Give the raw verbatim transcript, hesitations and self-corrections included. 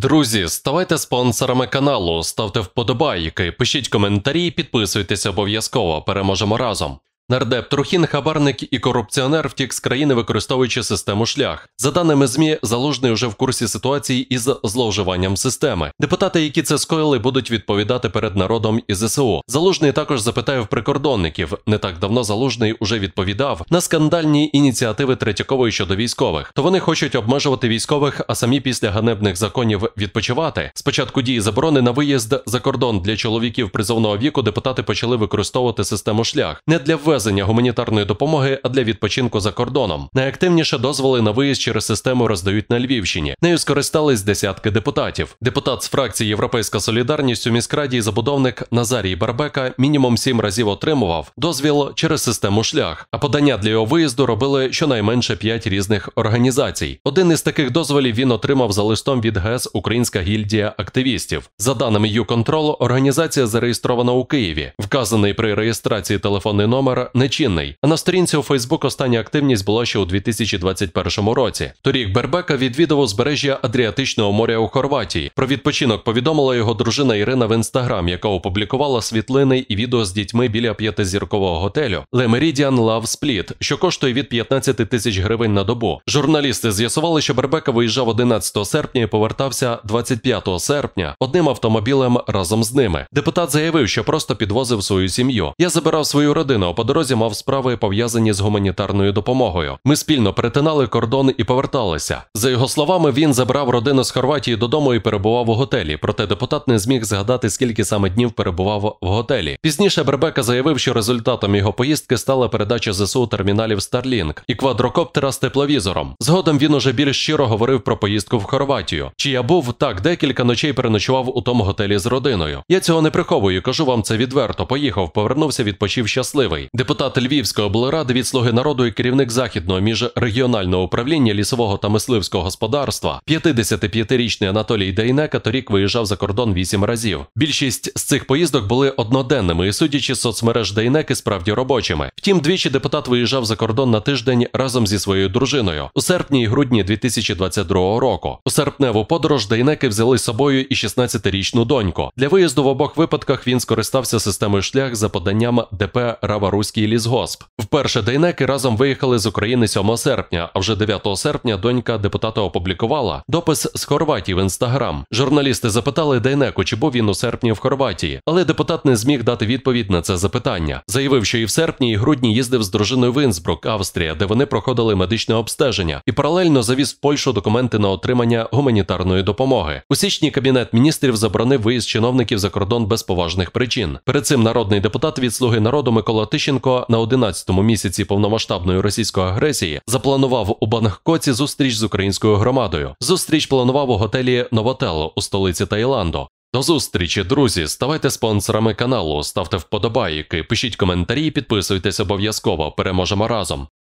Друзі, ставайте спонсорами каналу, ставте вподобайки, пишіть коментарі, підписуйтесь обов'язково, переможемо разом. Нардеп Трухін, хабарник і корупціонер, втік з країни, використовуючи систему «Шлях». За даними ЗМІ, Залужний уже в курсі ситуації із зловживанням системи. Депутати, які це скоїли, будуть відповідати перед народом і ЗСУ. Залужний також запитає в прикордонників. Не так давно Залужний уже відповідав на скандальні ініціативи Третьякової щодо військових. То вони хочуть обмежувати військових, а самі після ганебних законів відпочивати. Спочатку дії заборони на виїзд за кордон для чоловіків призовного віку депутати почали використовувати систему «Шлях». Не для ввезення гуманітарної допомоги, а для відпочинку за кордоном. Найактивніше дозволи на виїзд через систему роздають на Львівщині. Нею скористались десятки депутатів. Депутат з фракції «Європейська солідарність» у міськраді і забудовник Назарій Бербека мінімум сім разів отримував дозвіл через систему «Шлях», а подання для його виїзду робили щонайменше п'ять різних організацій. Один із таких дозволів він отримав за листом від ГЕС «Українська гільдія активістів». За даними ЮКонтрол, організація зареєстрована у Києві. Вказаний при реєстрації телефонний номер нечинний. А на сторінці у Фейсбук остання активність була ще у дві тисячі двадцять першому році. Торік Бербека відвідав узбережжя Адріатичного моря у Хорватії. Про відпочинок повідомила його дружина Ірина в інстаграм, яка опублікувала світлини і відео з дітьми біля п'ятизіркового готелю Le Meridian Love Split, що коштує від п'ятнадцяти тисяч гривень на добу. Журналісти з'ясували, що Бербека виїжджав одинадцятого серпня і повертався двадцять п'ятого серпня одним автомобілем разом з ними. Депутат заявив, що просто підвозив свою сім'ю. «Я забирав свою родину, а по дорозі мав справи, пов'язані з гуманітарною допомогою. Ми спільно перетинали кордон і поверталися». За його словами, він забрав родину з Хорватії додому і перебував у готелі, проте депутат не зміг згадати, скільки саме днів перебував в готелі. Пізніше Бербека заявив, що результатом його поїздки стала передача ЗСУ терміналів Starlink і квадрокоптера з тепловізором. Згодом він уже більш щиро говорив про поїздку в Хорватію. «Чи я був, так, декілька ночей переночував у тому готелі з родиною. Я цього не приховую, кажу вам це відверто. Поїхав, повернувся, відпочив щасливий». Депутат Львівської облради від «Слуги народу» і керівник Західного міжрегіонального управління лісового та мисливського господарства, п'ятдесятип'ятирічний Анатолій Дейнека, торік виїжджав за кордон вісім разів. Більшість з цих поїздок були одноденними і, судячи з соцмереж Дейнеки, справді робочими. Втім, двічі депутат виїжджав за кордон на тиждень разом зі своєю дружиною у серпні і грудні дві тисячі двадцять другого року. У серпневу подорож Дейнеки взяли з собою і шістнадцятирічну доньку. Для виїзду в обох випадках він скористався системою «Шлях» за поданням ДП «Рава-Руський лісгосп». Вперше Дейнеки разом виїхали з України сьомого серпня, а вже дев'ятого серпня донька депутата опублікувала допис з Хорватії в інстаграм. Журналісти запитали Дейнеку, чи був він у серпні в Хорватії, але депутат не зміг дати відповідь на це запитання. Заявив, що і в серпні, і грудні їздив з дружиною в Інсбрук, Австрія, де вони проходили медичне обстеження, і паралельно завіз в Польщу документи на отримання гуманітарної допомоги. У січні Кабінет міністрів заборонив виїзд чиновників за кордон без поважних причин. Перед цим народний депутат від «Слуги народу» Микола Тищенко на одинадцятому місяці повномасштабної російської агресії запланував у Бангкоці зустріч з українською громадою. Зустріч планував у готелі «Новотел» у столиці Таїланду. До зустрічі, друзі! Ставайте спонсорами каналу, ставте вподобайки, пишіть коментарі, підписуйтесь обов'язково, переможемо разом.